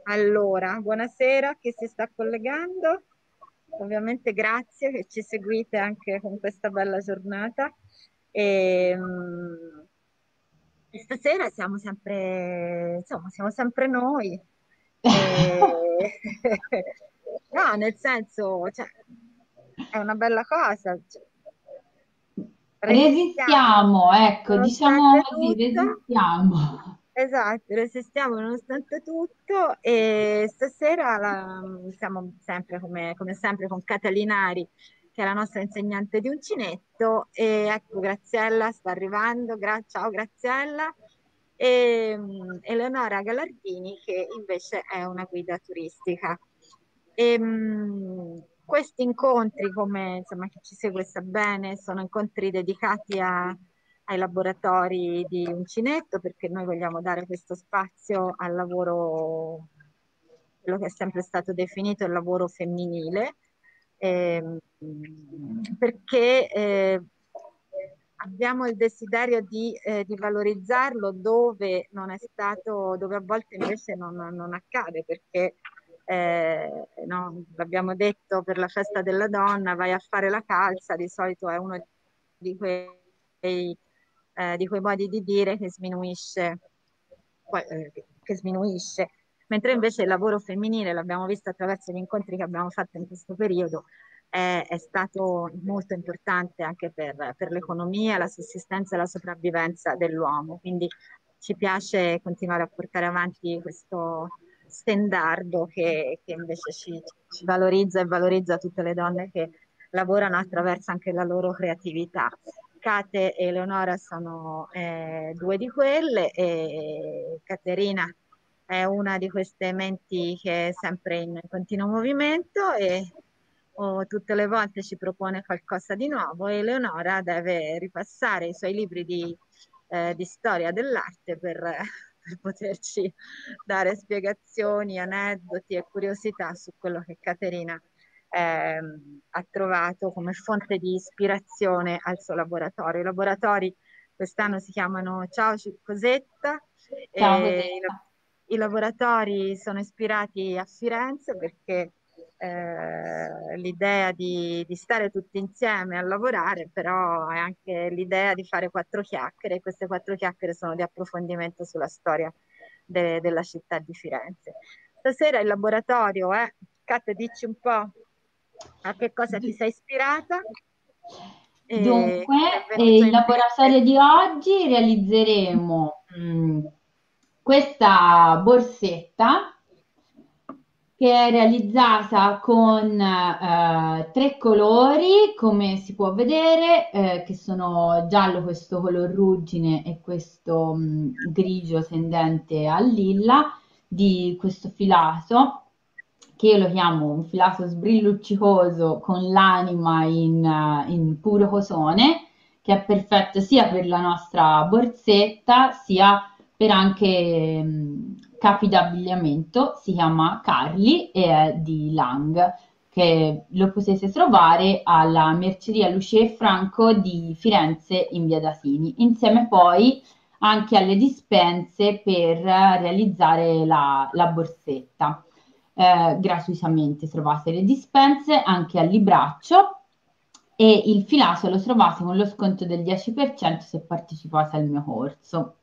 Allora, buonasera a chi si sta collegando. Ovviamente grazie che ci seguite anche con questa bella giornata. E, e stasera siamo sempre, insomma, siamo sempre noi. E- No, nel senso, cioè, è una bella cosa. Cioè, resistiamo Resistiamo, ecco, diciamo nonostante così, tutto. resistiamo. Esatto, resistiamo nonostante tutto e stasera siamo sempre come sempre con Catalinari, che è la nostra insegnante di uncinetto e ecco Graziella sta arrivando, ciao Graziella e Eleonora Gallardini che invece è una guida turistica. Questi incontri, come insomma, chi ci segue sa bene, sono incontri dedicati ai laboratori di uncinetto perché noi vogliamo dare questo spazio al lavoro, quello che è sempre stato definito il lavoro femminile, ehm, perché abbiamo il desiderio di valorizzarlo dove non è stato, dove a volte invece non accade, perché no, l'abbiamo detto per la festa della donna, vai a fare la calza, di solito è uno di quei modi di dire che sminuisce, che sminuisce. Mentre invece il lavoro femminile, l'abbiamo visto attraverso gli incontri che abbiamo fatto in questo periodo, è stato molto importante anche per l'economia, la sussistenza e la sopravvivenza dell'uomo. Quindi ci piace continuare a portare avanti questo stendardo che invece ci valorizza e valorizza tutte le donne che lavorano attraverso anche la loro creatività. Kate e Eleonora sono due di quelle e Caterina è una di queste menti che è sempre in continuo movimento e tutte le volte ci propone qualcosa di nuovo e Eleonora deve ripassare i suoi libri di storia dell'arte per poterci dare spiegazioni, aneddoti e curiosità su quello che Caterina ha trovato come fonte di ispirazione al suo laboratorio. I laboratori quest'anno si chiamano Ciao Cosetta. Ciao E Cosetta. i laboratori sono ispirati a Firenze perché l'idea di stare tutti insieme a lavorare, però è anche l'idea di fare quattro chiacchiere e queste quattro chiacchiere sono di approfondimento sulla storia della città di Firenze. Stasera il laboratorio è, Kat, dici un po' a che cosa ti Du- sei ispirata e Dunque, che ti è venuto il in laboratorio mente. di oggi realizzeremo questa borsetta che è realizzata con tre colori, come si può vedere, che sono giallo, questo color ruggine e questo grigio tendente al lilla, di questo filato, che io lo chiamo un filato sbrilluccicoso con l'anima in puro cotone, che è perfetto sia per la nostra borsetta, sia per anche capi d'abbigliamento, si chiama Carli e è di Lang, che lo potete trovare alla Merceria Lucia e Franco di Firenze in via Dasini, insieme poi anche alle dispense per realizzare la borsetta. Gratuitamente trovate le dispense anche al libraccio e il filato lo trovate con lo sconto del 10% se partecipate al mio corso.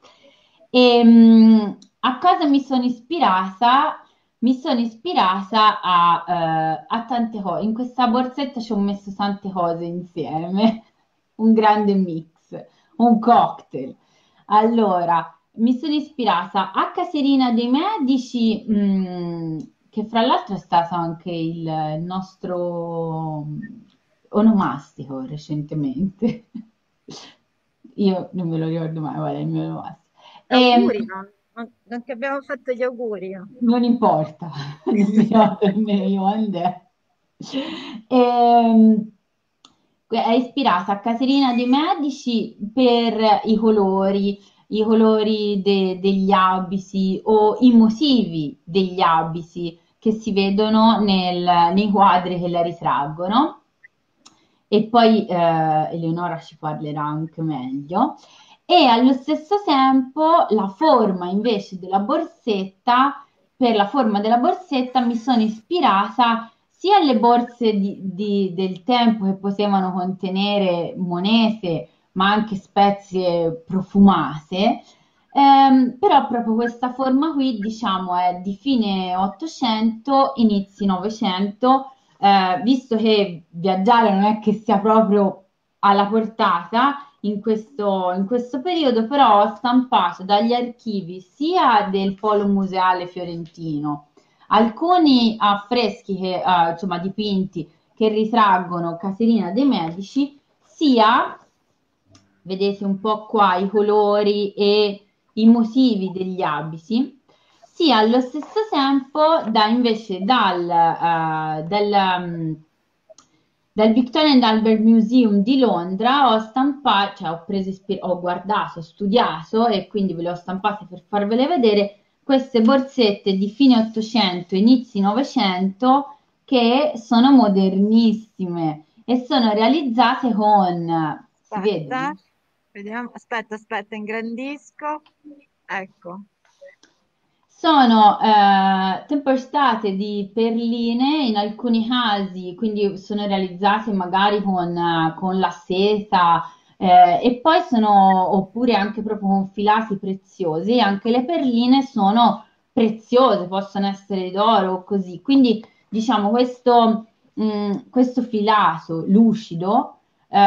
A cosa mi sono ispirata? Mi sono ispirata a tante cose. In questa borsetta ci ho messo tante cose insieme, un grande mix, un cocktail. Allora, mi sono ispirata a Caterina dei Medici, che fra l'altro è stato anche il nostro onomastico recentemente. Io non me lo ricordo mai, guarda, il mio onomastico. E, Auguri, non ti abbiamo fatto gli auguri. non importa, non mi ricordo nemmeno io quando è. Ehm, è ispirata a Caterina de' Medici per i colori degli abiti o i motivi degli abiti che si vedono nei quadri che la ritraggono. E poi Eleonora ci parlerà anche meglio. E allo stesso tempo la forma invece della borsetta per la forma della borsetta mi sono ispirata sia alle borse del tempo che potevano contenere monete, ma anche spezie profumate. Però proprio questa forma qui, diciamo, è di fine 800, inizi 900, visto che viaggiare non è che sia proprio alla portata in questo periodo, però ho stampato dagli archivi sia del Polo Museale Fiorentino, alcuni affreschi, insomma dipinti, che ritraggono Caterina de' Medici, sia, vedete un po' qua i colori e i motivi degli abiti, sia allo stesso tempo invece dal Victoria and Albert Museum di Londra ho stampato, cioè ho preso, ho guardato, ho studiato e quindi ve le ho stampate per farvele vedere queste borsette di fine 800, inizi 900 che sono modernissime e sono realizzate con, si Aspetta, vede? vediamo. Aspetta, ingrandisco. Ecco. Sono temperstate di perline in alcuni casi, quindi sono realizzate magari con la seta e poi sono oppure anche proprio con filati preziosi. Anche le perline sono preziose, possono essere d'oro o così. Quindi diciamo questo filato lucido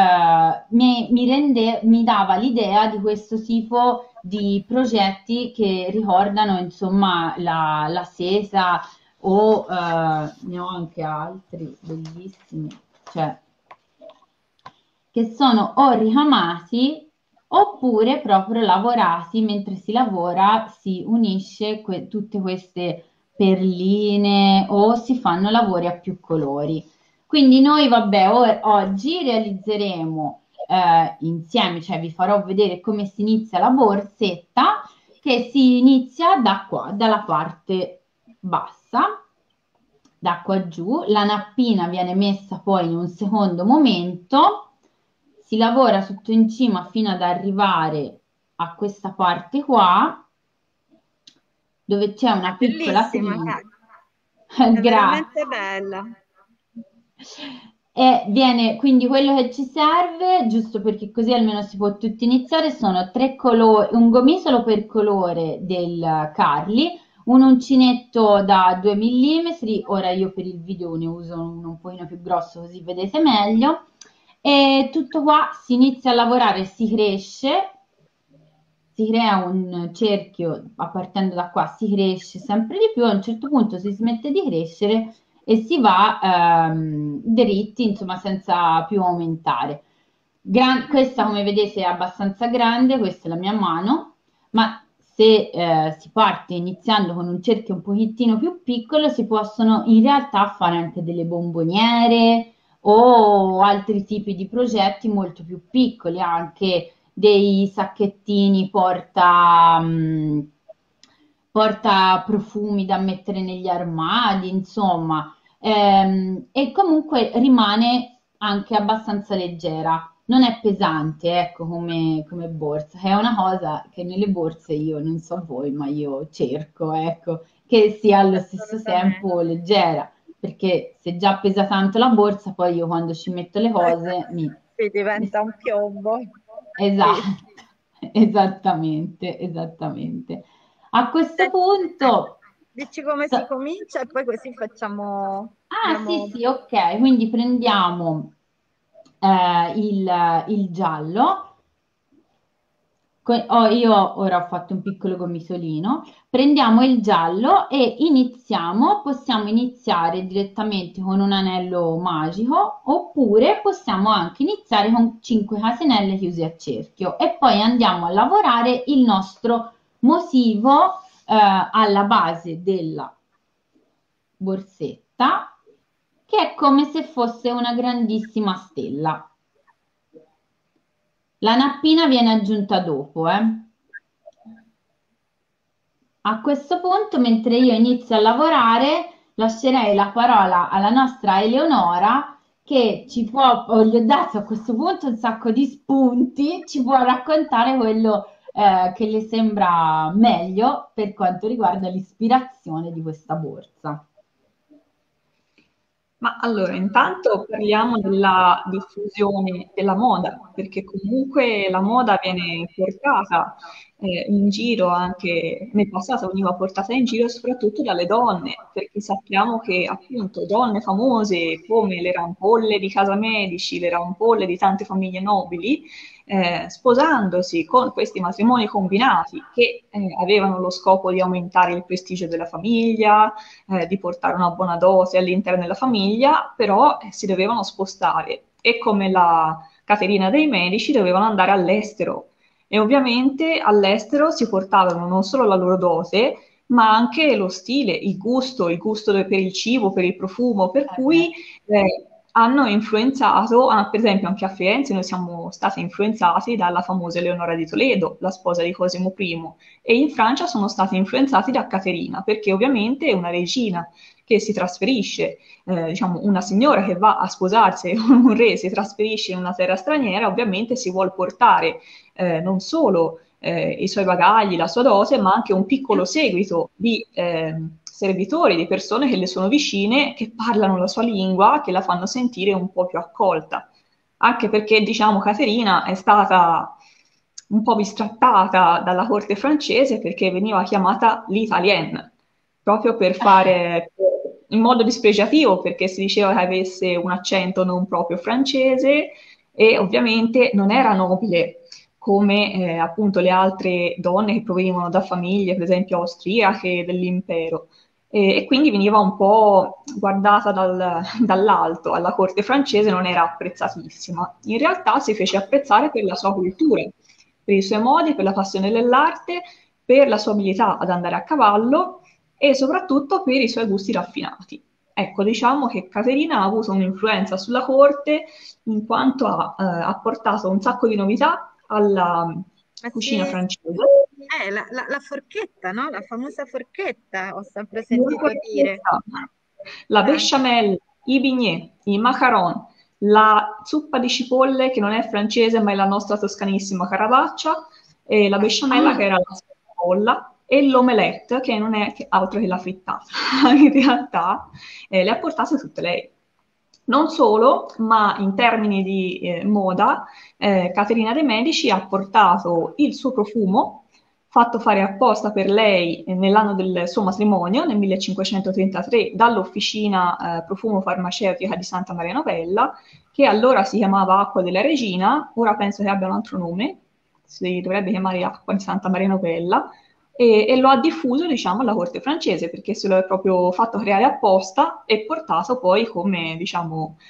mi dava l'idea di questo tipo di progetti che ricordano insomma la sesa o ne ho anche altri bellissimi, cioè che sono o ricamati oppure proprio lavorati. Mentre si lavora si unisce tutte queste perline o si fanno lavori a più colori. Quindi noi, vabbè, oggi realizzeremo insieme, cioè vi farò vedere come si inizia la borsetta, che si inizia da qua, dalla parte bassa, da qua giù. La nappina viene messa poi in un secondo momento, si lavora tutto in cima fino ad arrivare a questa parte qua, dove c'è È una piccola bellissima, trina. è veramente Grazie. bella. E viene quindi quello che ci serve, giusto perché così almeno si può tutti iniziare, sono tre colori, un gomitolo per colore del Carli, un uncinetto da 2 mm, ora io per il video ne uso uno un pochino più grosso così vedete meglio, e tutto qua si inizia a lavorare, si crea un cerchio, a partendo da qua si cresce sempre di più, a un certo punto si smette di crescere e si va dritti, insomma, senza più aumentare. Questa, come vedete, è abbastanza grande, questa è la mia mano, ma se si parte iniziando con un cerchio un pochettino più piccolo, si possono in realtà fare anche delle bomboniere o altri tipi di progetti molto più piccoli, anche dei sacchettini porta profumi da mettere negli armadi, insomma, e comunque rimane anche abbastanza leggera. Non è pesante, ecco, come borsa, è una cosa che nelle borse io, non so voi, ma io cerco, ecco, che sia allo stesso Assolutamente. tempo leggera, perché se già pesa tanto la borsa, poi io quando ci metto le cose Sì, diventa un piombo. Sì. Esatto, esattamente. A questo Senti, punto, dici come si so- comincia e poi così facciamo, ah sì diamo. sì, ok, quindi prendiamo il giallo. Io ora ho fatto un piccolo gomisolino, prendiamo il giallo e possiamo iniziare direttamente con un anello magico oppure possiamo anche iniziare con 5 catenelle chiuse a cerchio e poi andiamo a lavorare il nostro motivo alla base della borsetta, che è come se fosse una grandissima stella. La nappina viene aggiunta dopo, eh. A questo punto, mentre io inizio a lavorare, lascerei la parola alla nostra Eleonora che gli ho dato a questo punto un sacco di spunti, ci può raccontare quello che le sembra meglio per quanto riguarda l'ispirazione di questa borsa. Ma allora, intanto parliamo della diffusione della moda, perché comunque la moda viene portata in giro anche nel passato, veniva portata in giro soprattutto dalle donne, perché sappiamo che appunto donne famose come le rampolle di Casa Medici, le rampolle di tante famiglie nobili, sposandosi con questi matrimoni combinati che avevano lo scopo di aumentare il prestigio della famiglia, di portare una buona dose all'interno della famiglia, però si dovevano spostare e come la Caterina dei Medici dovevano andare all'estero e ovviamente all'estero si portavano non solo la loro dose, ma anche lo stile, il gusto per il cibo, per il profumo, per cui hanno influenzato, per esempio anche a Firenze noi siamo stati influenzati dalla famosa Eleonora di Toledo, la sposa di Cosimo I, e in Francia sono stati influenzati da Caterina, perché ovviamente è una regina che si trasferisce, diciamo una signora che va a sposarsi, un re si trasferisce in una terra straniera, ovviamente si vuole portare non solo i suoi bagagli, la sua dose, ma anche un piccolo seguito di servitori, di persone che le sono vicine, che parlano la sua lingua, che la fanno sentire un po' più accolta. Anche perché, diciamo, Caterina è stata un po' bistrattata dalla corte francese perché veniva chiamata l'italienne, proprio per fare in modo dispregiativo, perché si diceva che avesse un accento non proprio francese e ovviamente non era nobile come appunto le altre donne che provenivano da famiglie, per esempio austriache dell'impero. E quindi veniva un po' guardata dall'alto, alla corte francese non era apprezzatissima. In realtà si fece apprezzare per la sua cultura, per i suoi modi, per la passione dell'arte, per la sua abilità ad andare a cavallo e soprattutto per i suoi gusti raffinati. Ecco, diciamo che Caterina ha avuto un'influenza sulla corte in quanto ha portato un sacco di novità alla Ma cucina sì, francese. la forchetta, no? La famosa forchetta, ho sempre La sentito dire. forchetta, la Anche. besciamella, i bignè, i macaron, la zuppa di cipolle che non è francese ma è la nostra toscanissima Caravaccia, e la besciamella che era la cipolla e l'omelette che non è altro che la frittata. In realtà le ha portate tutte lei. Non solo, ma in termini di moda, Caterina de' Medici ha portato il suo profumo fatto fare apposta per lei nell'anno del suo matrimonio, nel 1533, dall'Officina Profumo Farmaceutica di Santa Maria Novella, che allora si chiamava Acqua della Regina, ora penso che abbia un altro nome, si dovrebbe chiamare Acqua di Santa Maria Novella, e lo ha diffuso, diciamo, alla corte francese, perché se lo è proprio fatto creare apposta e portato poi come, diciamo,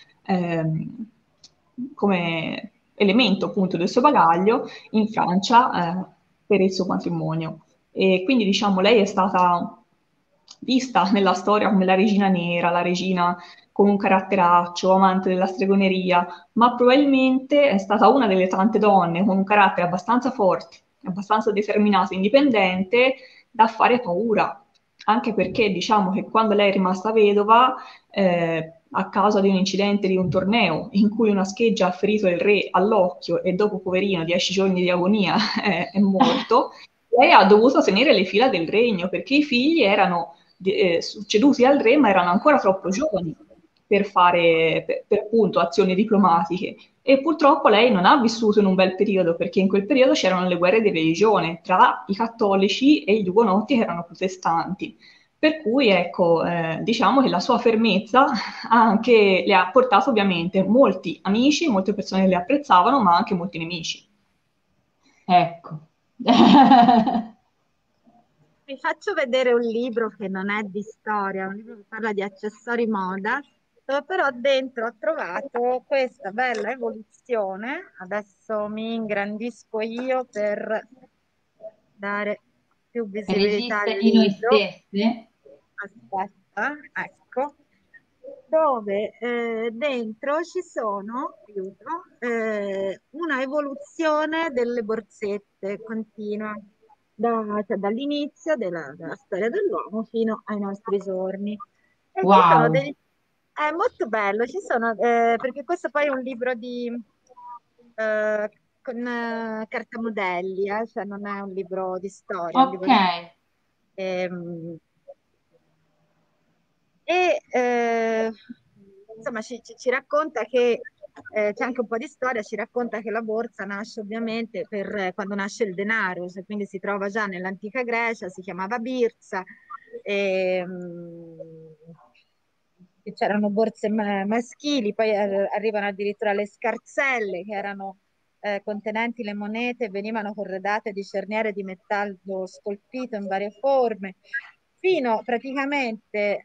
come elemento appunto del suo bagaglio in Francia per il suo matrimonio. E quindi diciamo lei è stata vista nella storia come la regina nera, la regina con un caratteraccio, amante della stregoneria, ma probabilmente è stata una delle tante donne con un carattere abbastanza forte, abbastanza determinato e indipendente da fare paura. Anche perché diciamo che quando lei è rimasta vedova, a causa di un incidente di un torneo in cui una scheggia ha ferito il re all'occhio e dopo, poverino, 10 giorni di agonia è morto, lei ha dovuto tenere le fila del regno perché i figli erano succeduti al re ma erano ancora troppo giovani per fare per appunto azioni diplomatiche. E purtroppo lei non ha vissuto in un bel periodo perché in quel periodo c'erano le guerre di religione tra i cattolici e gli ugonotti che erano protestanti. Per cui, ecco, diciamo che la sua fermezza anche le ha portato ovviamente molti amici, molte persone che le apprezzavano, ma anche molti nemici. Ecco. Vi faccio vedere un libro che non è di storia, un libro che parla di accessori moda, dove però dentro ho trovato questa bella evoluzione. Adesso mi ingrandisco io per dare più visibilità al Regista di noi libro. stesse. Aspetta, ecco, dove dentro ci sono, aiuto, una evoluzione delle borsette continua, cioè dall'inizio della storia dell'uomo fino ai nostri giorni. E ci sono Wow. dei... È molto bello, ci sono, perché questo poi è un libro di con cartamodelli, cioè non è un libro di storia, è un Ok, libro ehm, e insomma ci racconta che c'è anche un po' di storia, ci racconta che la borsa nasce ovviamente per quando nasce il denaro, cioè, quindi si trova già nell'antica Grecia, si chiamava birsa, e, e c'erano borse maschili, poi arrivano addirittura le scarselle che erano contenenti le monete e venivano corredate di cerniere di metallo scolpito in varie forme, fino praticamente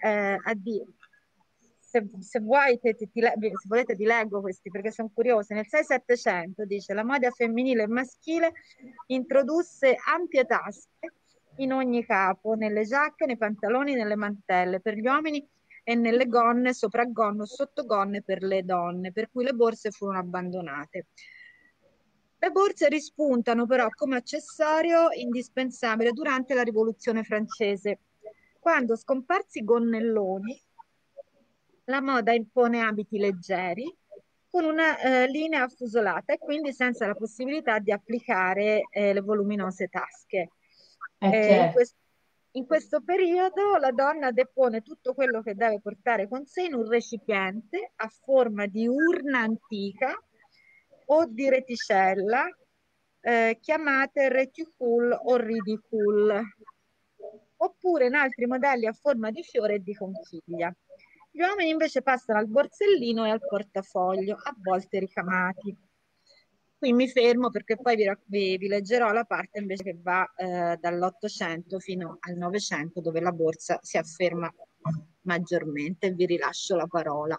se vuoi, se volete ti leggo questi perché sono curiosi. Nel 6-700 dice la moda femminile e maschile introdusse ampie tasche in ogni capo, nelle giacche, nei pantaloni, nelle mantelle per gli uomini e nelle gonne, sopraggonne o sottogonne per le donne, per cui le borse furono abbandonate. Le borse rispuntano però come accessorio indispensabile durante la Rivoluzione francese, quando scomparsi i gonnelloni, la moda impone abiti leggeri con una linea affusolata e quindi senza la possibilità di applicare le voluminose tasche. Eh, in, certo. quest- in questo periodo la donna depone tutto quello che deve portare con sé in un recipiente a forma di urna antica o di reticella, chiamate reticule o ridicule, oppure in altri modelli a forma di fiore e di conchiglia. Gli uomini invece passano al borsellino e al portafoglio, a volte ricamati. Qui mi fermo perché poi vi leggerò la parte invece che va dall'800 fino al 900, dove la borsa si afferma maggiormente. Vi rilascio la parola.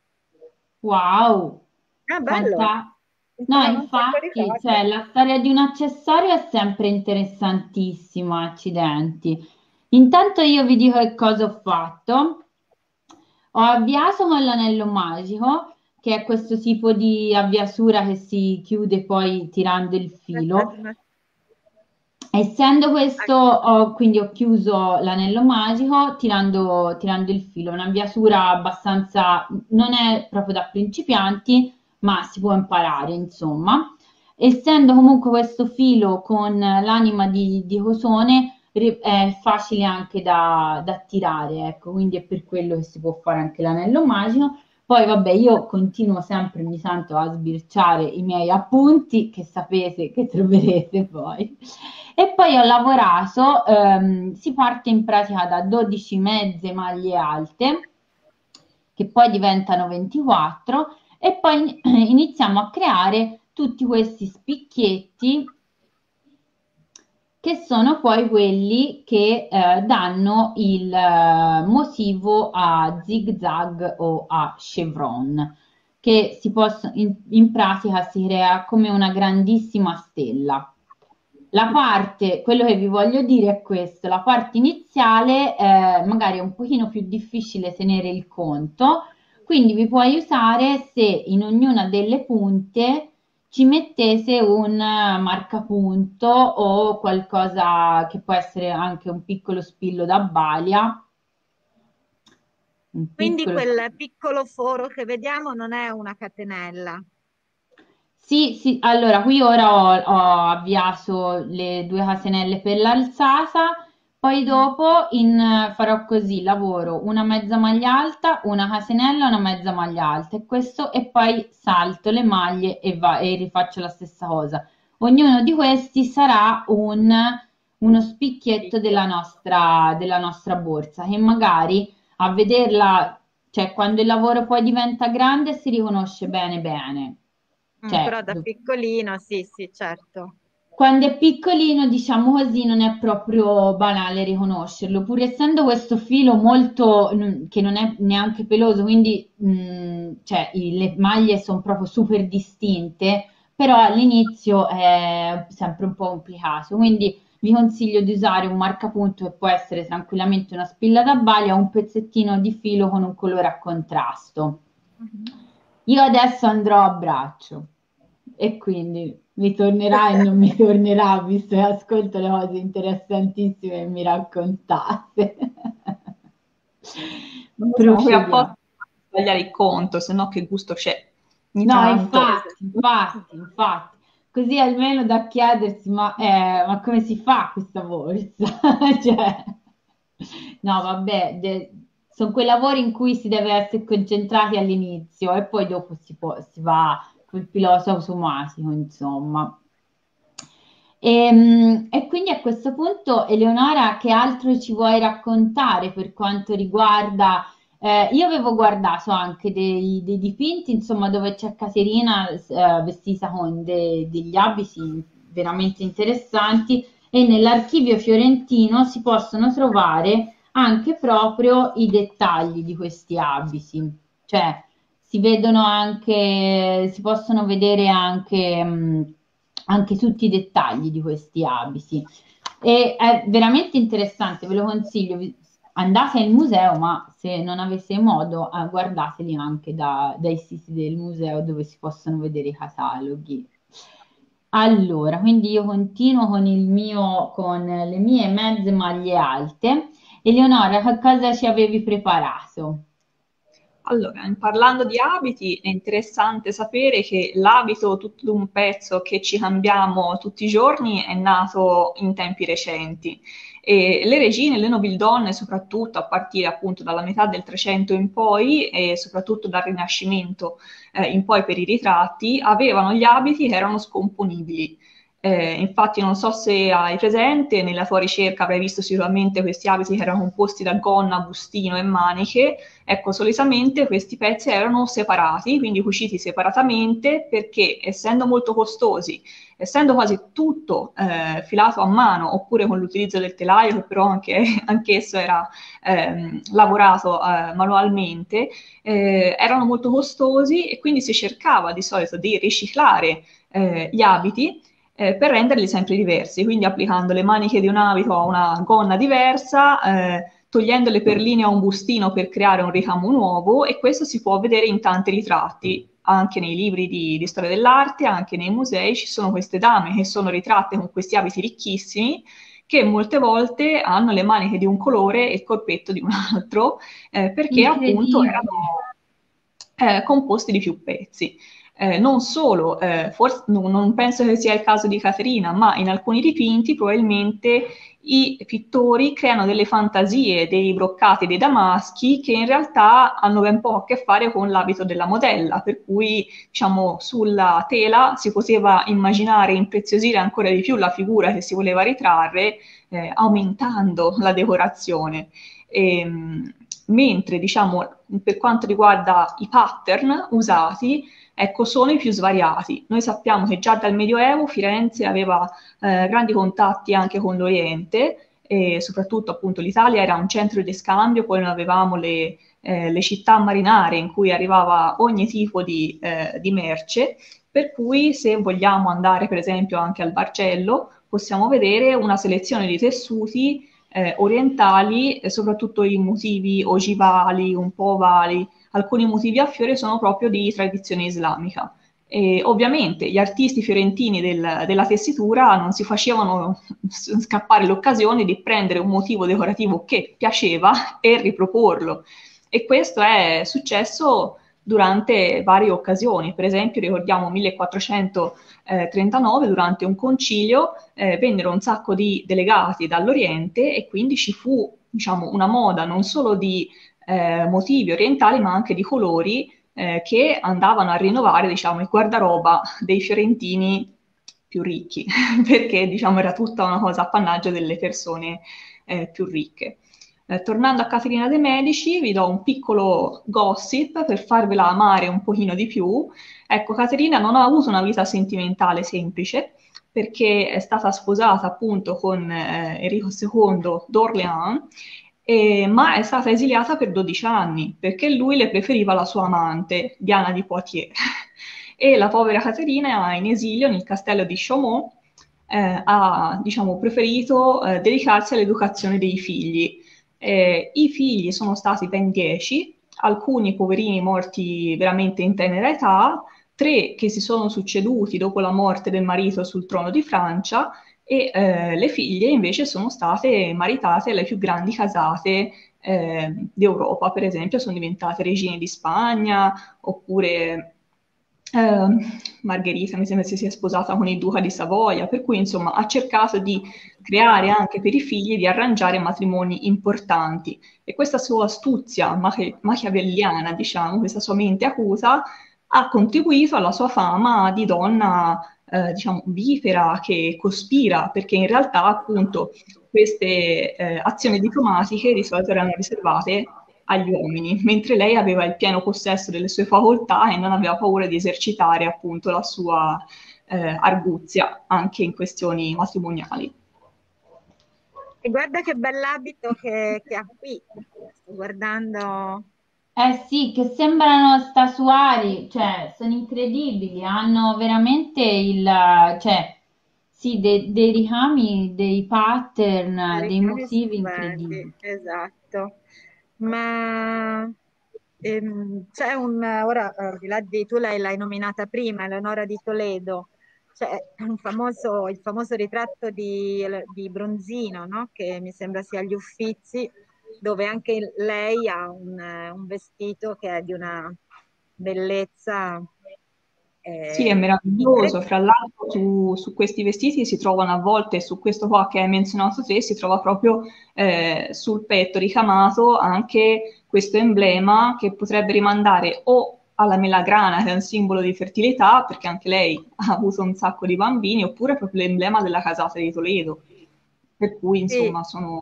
Wow, Ah, bello! fantastico. No, Imparano un sacco di infatti, cose. cioè, la storia di un accessorio è sempre interessantissima, accidenti. Intanto io vi dico che cosa ho fatto. Ho avviato con l'anello magico, che è questo tipo di avviasura che si chiude poi tirando il Aspettate filo. un attimo. Essendo questo, quindi ho chiuso l'anello magico tirando il filo, un'avviatura abbastanza, non è proprio da principianti, ma si può imparare, insomma. Essendo comunque questo filo con l'anima di cotone, è facile anche da tirare, ecco, quindi è per quello che si può fare anche l'anello magico. Poi vabbè, io continuo sempre ogni tanto a sbirciare i miei appunti, che sapete che troverete poi. E poi ho lavorato, si parte in pratica da 12 mezze maglie alte, che poi diventano 24, e poi iniziamo a creare tutti questi spicchietti che sono poi quelli che danno il motivo a zig-zag o a chevron, che si possono, in pratica si crea come una grandissima stella. La parte, quello che vi voglio dire è questo, la parte iniziale magari è un pochino più difficile tenere il conto, quindi vi può aiutare se in ognuna delle punte ci mettete un marcapunto o qualcosa che può essere anche un piccolo spillo da balia. Un Quindi piccolo... quel piccolo foro che vediamo non è una catenella. Sì, sì, allora qui ora ho avviato le due catenelle per l'alzata, poi dopo farò così, lavoro una mezza maglia alta, una catenella, una mezza maglia alta e questo e poi salto le maglie e rifaccio la stessa cosa. Ognuno di questi sarà uno spicchietto della nostra borsa che magari a vederla, cioè quando il lavoro poi diventa grande si riconosce bene bene. Però Cioè, da piccolino, sì, sì, certo. quando è piccolino, diciamo così, non è proprio banale riconoscerlo, pur essendo questo filo molto, che non è neanche peloso, quindi cioè, le maglie sono proprio super distinte, però all'inizio è sempre un po' complicato, quindi vi consiglio di usare un marcapunto che può essere tranquillamente una spilla da balia o un pezzettino di filo con un colore a contrasto. Mhm. Io adesso andrò a braccio e quindi mi tornerà e non mi tornerà, visto che ascolto le cose interessantissime che mi raccontate. Non siamo qui apposta Procediamo. a sbagliare il conto, se no che gusto c'è? Ogni No, tanto. infatti, infatti, infatti. così almeno da chiedersi, ma come si fa questa borsa? Cioè, no, vabbè, sono quei lavori in cui si deve essere concentrati all'inizio e poi dopo si va col pilota automatico, insomma. E quindi a questo punto, Eleonora, che altro ci vuoi raccontare per quanto riguarda... io avevo guardato anche dei dipinti, insomma, dove c'è Caterina vestita con degli abiti veramente interessanti e nell'archivio fiorentino si possono trovare anche proprio i dettagli di questi abiti, cioè si vedono anche, si possono vedere anche, anche tutti i dettagli di questi abiti. E è veramente interessante, ve lo consiglio. Andate al museo, ma se non avete modo, guardateli anche dai siti del museo dove si possono vedere i cataloghi. Allora, quindi io continuo con con le mie mezze maglie alte. Eleonora, che cosa ci avevi preparato? Allora, parlando di abiti, è interessante sapere che l'abito tutto d'un pezzo che ci cambiamo tutti i giorni è nato in tempi recenti e le regine, le nobildonne, soprattutto a partire appunto dalla metà del 300 in poi e soprattutto dal Rinascimento in poi per i ritratti, avevano gli abiti che erano scomponibili. Infatti non so se hai presente, nella tua ricerca avrai visto sicuramente questi abiti che erano composti da gonna, bustino e maniche. Ecco, solitamente questi pezzi erano separati, quindi cuciti separatamente, perché essendo molto costosi, essendo quasi tutto filato a mano, oppure con l'utilizzo del telaio, che però anch'esso era lavorato manualmente, erano molto costosi e quindi si cercava di solito di riciclare gli abiti per renderli sempre diversi, quindi applicando le maniche di un abito a una gonna diversa, togliendo le perline a un bustino per creare un ricamo nuovo e questo si può vedere in tanti ritratti, anche nei libri di storia dell'arte, anche nei musei ci sono queste dame che sono ritratte con questi abiti ricchissimi che molte volte hanno le maniche di un colore e il corpetto di un altro, perché appunto Incredibile. erano composti di più pezzi. Non solo, forse non penso che sia il caso di Caterina, ma in alcuni dipinti probabilmente i pittori creano delle fantasie, dei broccati, dei damaschi che in realtà hanno ben poco a che fare con l'abito della modella, per cui diciamo sulla tela si poteva immaginare e impreziosire ancora di più la figura che si voleva ritrarre, aumentando la decorazione. Mentre diciamo per quanto riguarda i pattern usati, ecco, sono i più svariati. Noi sappiamo che già dal Medioevo Firenze aveva grandi contatti anche con l'Oriente e soprattutto appunto l'Italia era un centro di scambio, poi noi avevamo le città marinare in cui arrivava ogni tipo di merce, per cui se vogliamo andare per esempio anche al Bargello, possiamo vedere una selezione di tessuti orientali, soprattutto i motivi ogivali, un po' ovali, alcuni motivi a fiore sono proprio di tradizione islamica. E ovviamente gli artisti fiorentini della tessitura non si facevano scappare l'occasione di prendere un motivo decorativo che piaceva e riproporlo. E questo è successo durante varie occasioni. Per esempio, ricordiamo 1439, durante un concilio, vennero un sacco di delegati dall'Oriente e quindi ci fu, diciamo, una moda non solo di motivi orientali, ma anche di colori che andavano a rinnovare, diciamo, il guardaroba dei fiorentini più ricchi, perché, diciamo, era tutta una cosa appannaggio delle persone più ricche. Tornando a Caterina de' Medici, vi do un piccolo gossip per farvela amare un pochino di più. Ecco, Caterina non ha avuto una vita sentimentale semplice, perché è stata sposata appunto con Enrico II d'Orléans, ma è stata esiliata per 12 anni, perché lui le preferiva la sua amante, Diana di Poitiers. E la povera Caterina in esilio nel castello di Chaumont ha, diciamo, preferito dedicarsi all'educazione dei figli. I figli sono stati ben 10, alcuni poverini morti veramente in tenera età, 3 che si sono succeduti dopo la morte del marito sul trono di Francia e le figlie invece sono state maritate alle più grandi casate d'Europa, per esempio sono diventate regine di Spagna oppure eh, Margherita mi sembra si sia sposata con il duca di Savoia, per cui insomma ha cercato di creare anche per i figli, di arrangiare matrimoni importanti. E questa sua astuzia machiavelliana, diciamo, questa sua mente acuta, ha contribuito alla sua fama di donna, diciamo, vipera che cospira, perché in realtà appunto queste azioni diplomatiche di solito erano riservate agli uomini, mentre lei aveva il pieno possesso delle sue facoltà e non aveva paura di esercitare appunto la sua arguzia anche in questioni matrimoniali. E guarda che bell'abito che ha qui. Sto guardando. Eh sì, che sembrano statuari, cioè sono incredibili, hanno veramente cioè, sì, dei ricami, dei I pattern, dei ricami motivi stupendi, incredibili. esatto. Ma c'è ora al di là di, tu l'hai nominata prima, Eleonora di Toledo, c'è il famoso ritratto di Bronzino, no? Che mi sembra sia agli Uffizi, dove anche lei ha un vestito che è di una bellezza Sì, è meraviglioso. incredibile. Fra l'altro su questi vestiti si trovano a volte, su questo qua che hai menzionato te, si trova proprio sul petto ricamato anche questo emblema che potrebbe rimandare o alla melagrana, che è un simbolo di fertilità, perché anche lei ha avuto un sacco di bambini, oppure proprio l'emblema della casata di Toledo. Per cui, Sì, insomma, sono...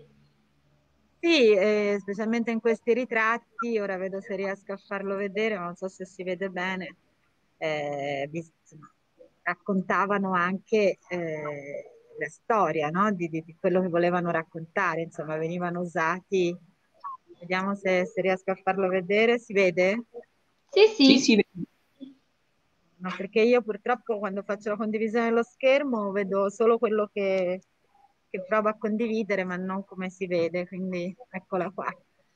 sì, specialmente in questi ritratti, ora vedo se riesco a farlo vedere, ma non so se si vede bene, insomma, raccontavano anche la storia, no? Di quello che volevano raccontare, insomma, venivano usati, vediamo se riesco a farlo vedere, si vede? Sì, Sì, sì. sì, No, perché io purtroppo quando faccio la condivisione dello schermo vedo solo quello che provo a condividere, ma non come si vede, quindi eccola qua.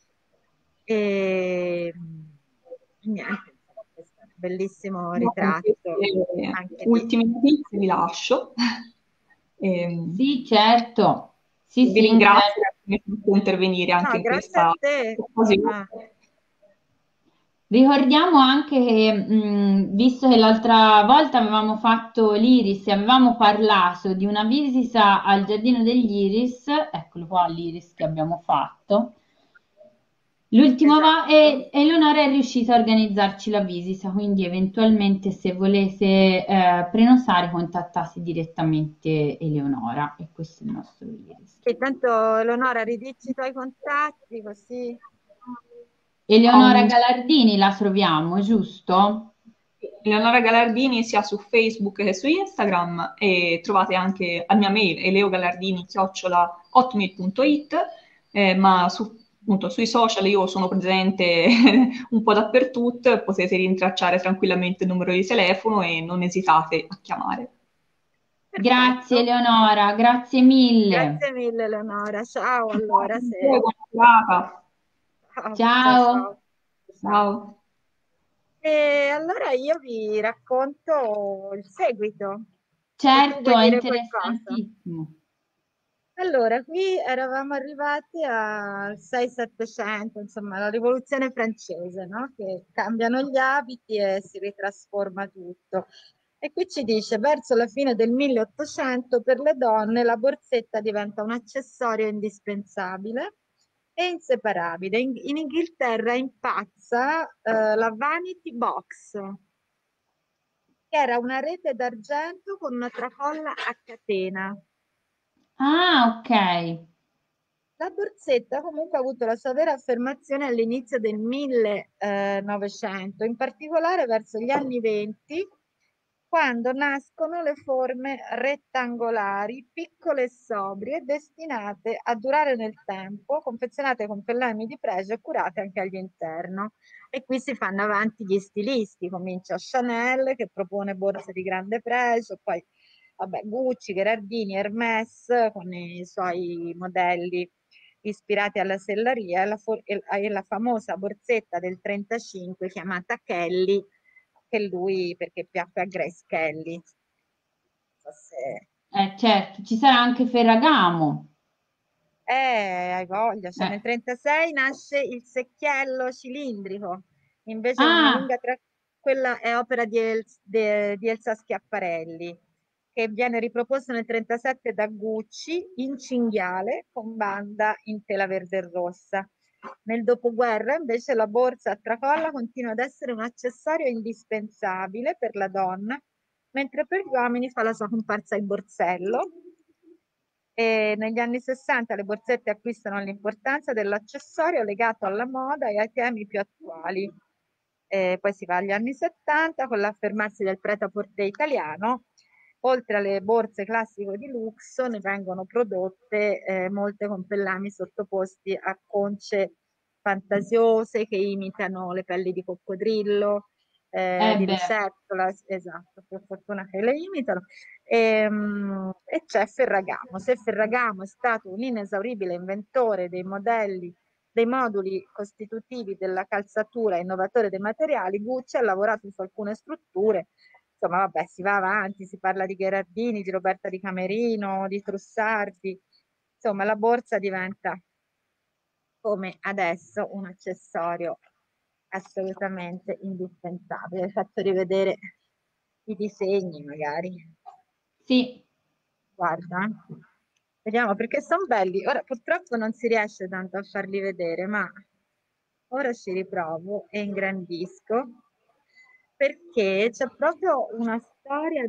E niente, insomma, questo è un bellissimo no, con ritratto queste anche di... ultime notizie vi lascio. Sì, certo. Sì, Vi sì, ringrazio certo. per avermi fatto intervenire anche No, in grazie a questa te. occasione. Ah, Ricordiamo anche che, visto che l'altra volta avevamo fatto l'Iris e avevamo parlato di una visita al Giardino degli Iris, eccolo qua l'Iris che abbiamo fatto, esatto. Eleonora è riuscita a organizzarci la visita, quindi eventualmente se volete prenotare contattate direttamente Eleonora e questo è il nostro Iris. E tanto Eleonora, ridici i tuoi contatti così. Eleonora Um, Galardini la troviamo, giusto? Eleonora Galardini sia su Facebook che su Instagram e trovate anche la mia mail eleogalardini@hotmail.it, ma appunto, sui social io sono presente un po' dappertutto, potete rintracciare tranquillamente il numero di telefono e non esitate a chiamare. Grazie Perfetto. Eleonora, grazie mille. Grazie mille, Eleonora. Ciao allora, Grazie a voi, buona serata. ciao, ciao, Ciao. ciao. Ciao. Ciao. E allora io vi racconto il seguito. O tu Certo, vuoi è dire qualcosa? interessantissimo. Allora, qui eravamo arrivati al 6-700, insomma, la rivoluzione francese, no? Che cambiano gli abiti e si ritrasforma tutto. E qui ci dice, verso la fine del 1800 per le donne la borsetta diventa un accessorio indispensabile e inseparabile. In Inghilterra impazza la Vanity Box, che era una rete d'argento con una tracolla a catena. Ah, ok. La borsetta comunque ha avuto la sua vera affermazione all'inizio del 1900, in particolare verso gli anni 20, quando nascono le forme rettangolari, piccole e sobrie, destinate a durare nel tempo, confezionate con pellami di pregio e curate anche all'interno. E qui si fanno avanti gli stilisti, comincia Chanel che propone borse di grande pregio, poi vabbè, Gucci, Gherardini, Hermès con i suoi modelli ispirati alla selleria e la famosa borsetta del 35 chiamata Kelly, che lui perché piacque a Grace Kelly. Non so se... Certo, ci sarà anche Ferragamo. Hai voglia, cioè Eh. nel 36 nasce il secchiello cilindrico, invece di una Ah, lunga quella è opera di Elsa Schiaparelli, che viene riproposto nel 1937 da Gucci in cinghiale con banda in tela verde e rossa. Nel dopoguerra, invece, la borsa a tracolla continua ad essere un accessorio indispensabile per la donna, mentre per gli uomini fa la sua comparsa il borsello. E negli anni 60 le borsette acquistano l'importanza dell'accessorio legato alla moda e ai temi più attuali. Poi si va agli anni 70 con l'affermarsi del prêt-à-porter italiano. Oltre alle borse classiche di lusso ne vengono prodotte molte con pellami sottoposti a conce fantasiose che imitano le pelli di coccodrillo, di Beh, lucertola, esatto, per fortuna che le imitano. E c'è Ferragamo. Se Ferragamo è stato un inesauribile inventore dei modelli, dei moduli costitutivi della calzatura e innovatore dei materiali, Gucci ha lavorato su alcune strutture. Insomma, vabbè, si va avanti, si parla di Gherardini, di Roberta Di Camerino, di Trussardi. Insomma, la borsa diventa come adesso un accessorio assolutamente indispensabile. Vi faccio rivedere i disegni magari. sì. Guarda, vediamo perché sono belli. Ora purtroppo non si riesce tanto a farli vedere, ma ora ci riprovo e ingrandisco perché c'è proprio una storia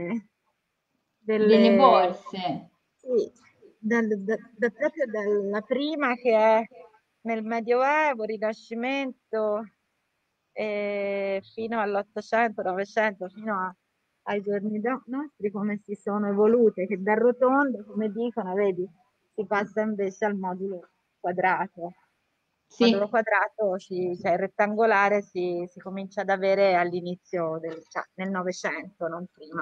Delle delle borse. sì, proprio dalla prima che è nel Medioevo, Rinascimento, fino all'Ottocento, Novecento, ai giorni nostri, come si sono evolute, che dal rotondo, come dicono, vedi, si passa invece al modulo quadrato. Il modulo Sì. quadrato, cioè il rettangolare, si comincia ad avere all'inizio cioè nel Novecento, non prima.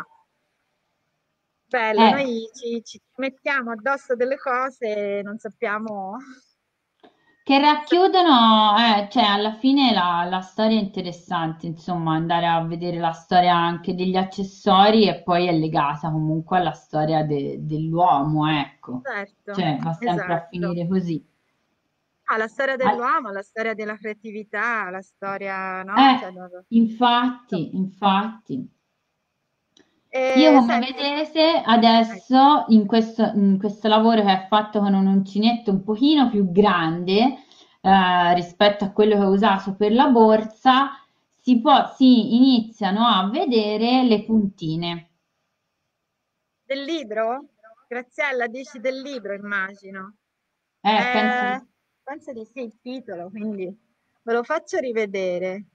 Bello, Eh, noi ci mettiamo addosso delle cose e non sappiamo che racchiudono, cioè alla fine la storia è interessante, insomma, andare a vedere la storia anche degli accessori e poi è legata comunque alla storia dell'uomo, ecco, certo, cioè va sempre a esatto. finire così. Ah, la storia Ah, dell'uomo, la storia della creatività, la storia, no? Cioè, infatti, infatti. Io come senti, vedete adesso in questo lavoro che è fatto con un uncinetto un pochino più grande rispetto a quello che ho usato per la borsa, si iniziano a vedere le puntine. del libro? Graziella, dici del libro, immagino. Penso. Penso di sì, il titolo, quindi ve lo faccio rivedere.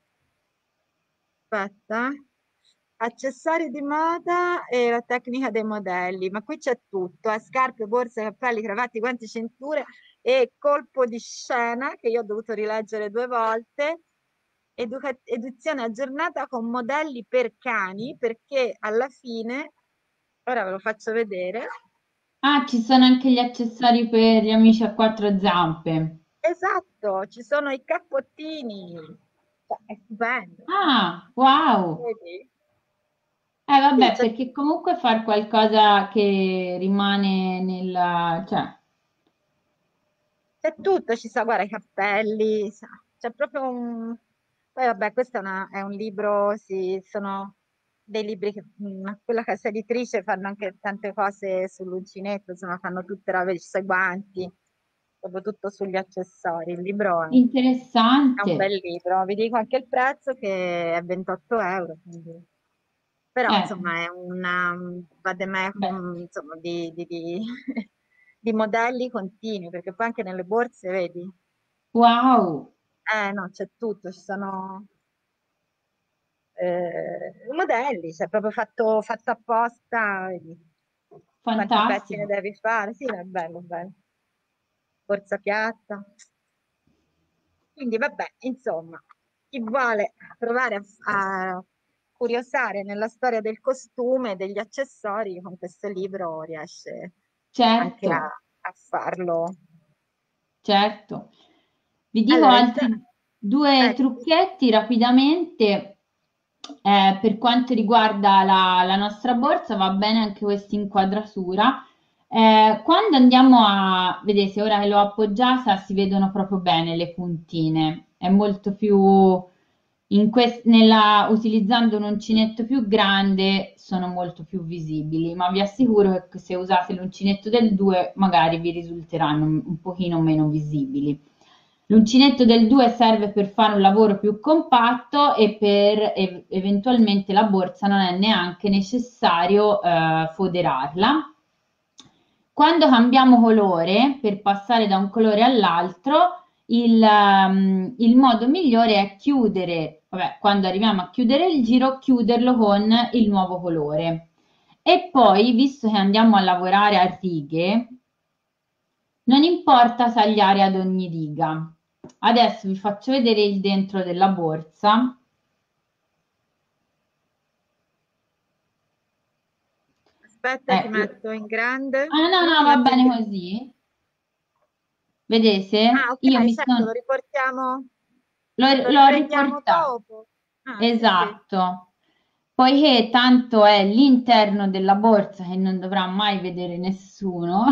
Aspetta. Accessori di moda e la tecnica dei modelli, ma qui c'è tutto, scarpe, borse, cappelli, cravati, guanti, cinture e colpo di scena che io ho dovuto rileggere 2 volte, edizione aggiornata con modelli per cani, perché alla fine, ora ve lo faccio vedere, Ah, ci sono anche gli accessori per gli amici a quattro zampe. esatto, ci sono i cappottini, cioè, è stupendo, Ah, wow! vedi? Sì, Vabbè, perché comunque far qualcosa che rimane cioè, c'è tutto, ci sa, guarda, i cappelli, c'è proprio un... Poi vabbè, questo è un libro, sì, sono dei libri che quella casa editrice fanno anche tante cose sull'uncinetto, insomma, fanno tutte robe, ci sono i guanti, soprattutto sugli accessori. Il libro è un interessante. bel libro, vi dico anche il prezzo che è 28 euro, quindi... Però Eh, insomma è una beh, vademecum insomma, di modelli continui, perché poi anche nelle borse, vedi? wow, No, c'è tutto, ci sono modelli, cioè proprio fatto apposta, vedi? Quanti pezzi ne fantastico. devi fare? Sì, è bello, bello. Borsa piatta. Quindi vabbè, insomma, chi vuole provare a curiosare nella storia del costume e degli accessori, con questo libro riesce anche Certo, a farlo. certo. Vi dico Allora, altri due ecco, trucchetti rapidamente. Per quanto riguarda la nostra borsa, va bene anche questa inquadratura. Quando andiamo a, vedete, ora che l'ho appoggiata, si vedono proprio bene le puntine. È molto più utilizzando un uncinetto più grande sono molto più visibili, ma vi assicuro che se usate l'uncinetto del 2 magari vi risulteranno un pochino meno visibili. L'uncinetto del 2 serve per fare un lavoro più compatto e per eventualmente la borsa non è neanche necessario foderarla. Quando cambiamo colore, per passare da un colore all'altro, il modo migliore è chiudere, vabbè, quando arriviamo a chiudere il giro, chiuderlo con il nuovo colore. E poi, visto che andiamo a lavorare a righe, non importa tagliare ad ogni riga. Adesso vi faccio vedere il dentro della borsa. Aspetta, ti metto in grande. Ah, no, va bene così. Vedete? Ah, Io ok, mi certo, sono... lo riportiamo, L'ho lo riprendiamo riportato. dopo. Ah, sì, sì. Esatto. Poiché tanto è l'interno della borsa che non dovrà mai vedere nessuno,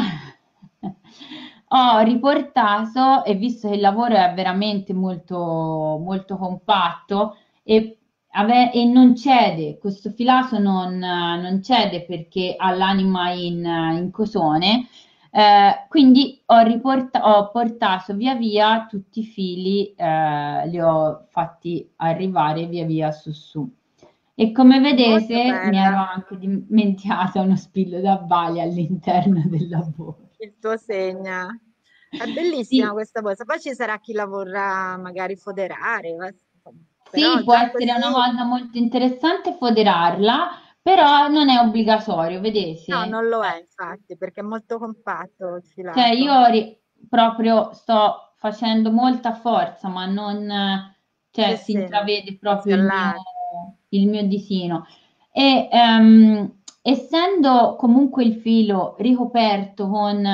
ho riportato e visto che il lavoro è veramente molto, molto compatto e non cede, questo filato non cede perché ha l'anima in cotone, quindi ho portato via via tutti i fili, li ho fatti arrivare via via su. E come Molto vedete mi ero bella. anche dimenticata uno spillo da Bali all'interno del lavoro. Il tuo segna. È bellissima Sì, questa borsa. Poi ci sarà chi la vorrà magari foderare, sì, però può già essere una così. cosa molto interessante foderarla, però non è obbligatorio, No, vedete? non lo è infatti, perché è molto compatto il Cioè filato. io proprio sto facendo molta forza, ma non, cioè Sì, si sì, intravede non si proprio allarga. il mio ditino. E essendo comunque il filo ricoperto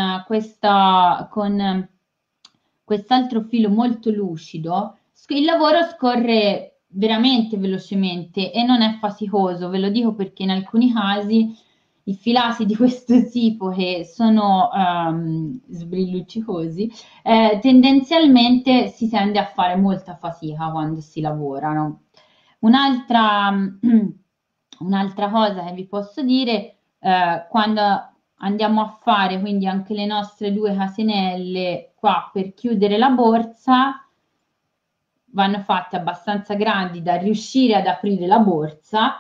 con quest'altro filo molto lucido, il lavoro scorre veramente velocemente e non è faticoso, ve lo dico perché in alcuni casi i filati di questo tipo che sono sbrilluccicosi, tendenzialmente si tende a fare molta fatica quando si lavorano. Un'altra, un'altra cosa che vi posso dire, quando andiamo a fare quindi anche le nostre due catenelle qua per chiudere la borsa, vanno fatte abbastanza grandi da riuscire ad aprire la borsa.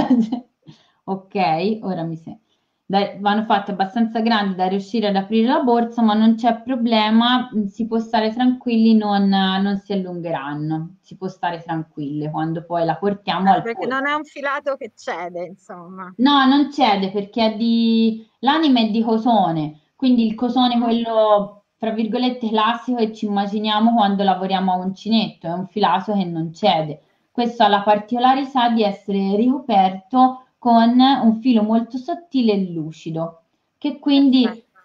Ok, ora mi sembra. Vanno fatte abbastanza grandi da riuscire ad aprire la borsa, ma non c'è problema, si può stare tranquilli, non si allungheranno, si può stare tranquille quando poi la portiamo al Perché non è polso. un filato che cede, insomma. No, non cede perché l'anima è di cotone, quindi il cotone Mhm. quello, tra virgolette, classico che ci immaginiamo quando lavoriamo a uncinetto, è un filato che non cede. Questo ha la particolarità di essere ricoperto con un filo molto sottile e lucido, che quindi Perfetto.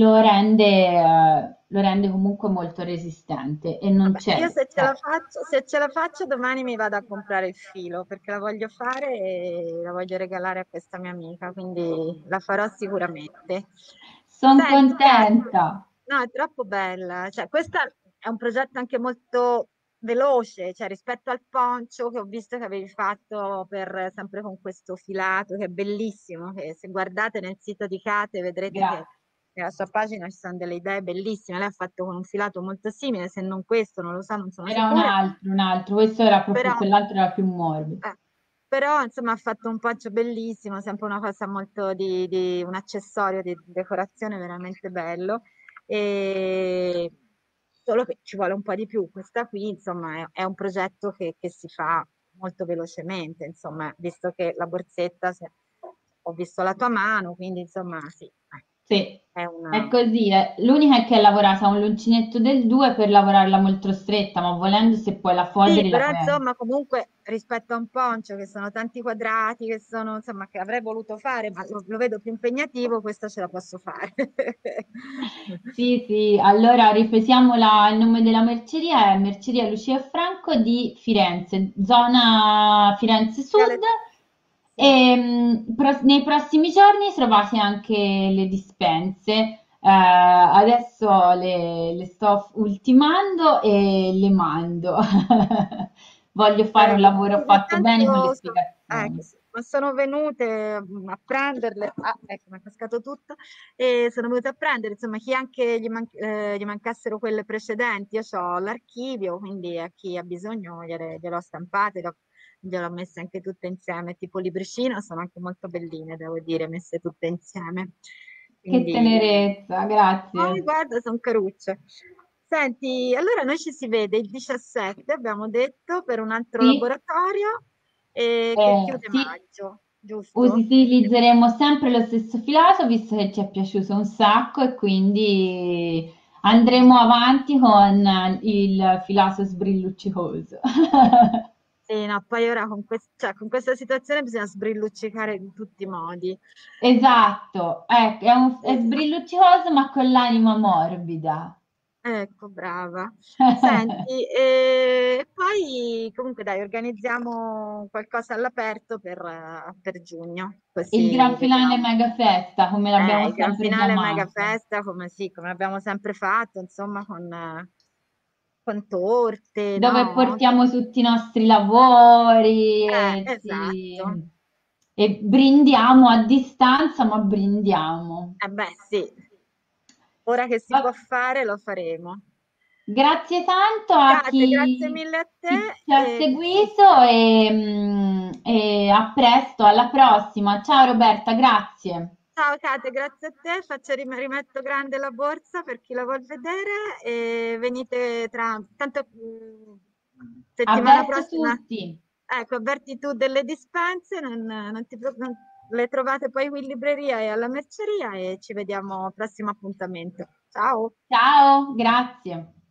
lo rende comunque molto resistente e non Vabbè, io cede. se ce la faccio domani mi vado a comprare il filo perché la voglio fare e la voglio regalare a questa mia amica, quindi la farò sicuramente. Sono Senti, Katia, contenta. no, è troppo bella. Cioè, questo è un progetto anche molto veloce, cioè rispetto al poncio che ho visto che avevi fatto sempre con questo filato, che è bellissimo, che se guardate nel sito di Kate vedrete che Grazie. nella sua pagina ci sono delle idee bellissime. Lei ha fatto con un filato molto simile, se non questo, non lo so, non sono Era sicura, un altro, questo era proprio, però, quell'altro era più morbido. eh, però insomma ha fatto un poncio bellissimo, sempre una cosa molto di un accessorio di decorazione veramente bello. E solo che ci vuole un po' di più. Questa qui, insomma, è un progetto che si fa molto velocemente, insomma, visto che la borsetta, ho visto la tua mano, quindi insomma, sì, Sì, è è una. così. L'unica è che è lavorata a un l'uncinetto del 2 per lavorarla molto stretta, ma volendo se poi la Sì, foderi la però puoi... insomma comunque rispetto a un poncio che sono tanti quadrati, che sono insomma che avrei voluto fare, ma lo vedo più impegnativo, questa ce la posso fare. Sì, sì, allora ripetiamola, il nome della merceria è Merceria Lucia e Franco di Firenze, zona Firenze Sud Sì. e nei prossimi giorni trovate anche le dispense. Adesso le sto ultimando e le mando voglio fare un lavoro fatto bene con le Intanto spiegazioni. ma sono venute a prenderle, ecco, mi è cascato tutto, e sono venute a prendere, insomma, chi anche gli mancassero quelle precedenti, io ho l'archivio, quindi a chi ha bisogno gliel'ho stampate, gliel'ho messe anche tutte insieme, tipo libricino, sono anche molto belline, devo dire, messe tutte insieme. Che Quindi, tenerezza, grazie. guarda, sono carucce. Senti, allora noi ci si vede il 17, abbiamo detto, per un altro Sì, laboratorio che chiude sì, maggio, giusto? utilizzeremo sempre lo stesso filato visto che ci è piaciuto un sacco e quindi andremo avanti con il filato sbrilluccicoso. Sì, no, poi ora cioè, con questa situazione bisogna sbrilluccicare in tutti i modi. Esatto, ecco, è Sì. sbrilluccicoso ma con l'anima morbida. Ecco, brava. Senti, e poi comunque dai, organizziamo qualcosa all'aperto per giugno, Il gran così finale vediamo. mega festa, come l'abbiamo Il gran sempre finale mega chiamato. festa, come sì, come abbiamo sempre fatto, insomma, con torte, Dove no? portiamo tutti i nostri lavori Esatto. e brindiamo a distanza, ma brindiamo. Eh beh, sì, ora che si può Va- fare, lo faremo. Grazie tanto a Kate, grazie chi mille a te. ci ha seguito e a presto, alla prossima. Ciao Roberta, grazie. Ciao Kate, grazie a te. Rimetto grande la borsa per chi la vuol vedere e venite tanto settimana Avverto prossima. tutti. Ecco, avverti tu delle dispense, le trovate poi qui in libreria e alla merceria e ci vediamo al prossimo appuntamento. Ciao! Ciao, grazie.